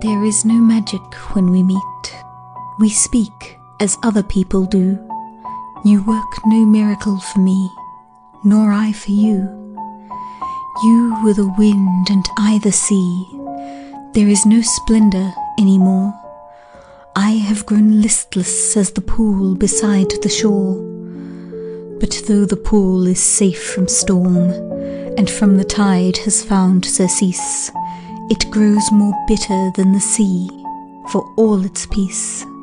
There is no magic when we meet. We speak as other people do. You work no miracle for me, nor I for you. You were the wind and I the sea. There is no splendor any more. I have grown listless as the pool beside the shore. But though the pool is safe from storm, and from the tide has found surcease, it grows more bitter than the sea, for all its peace.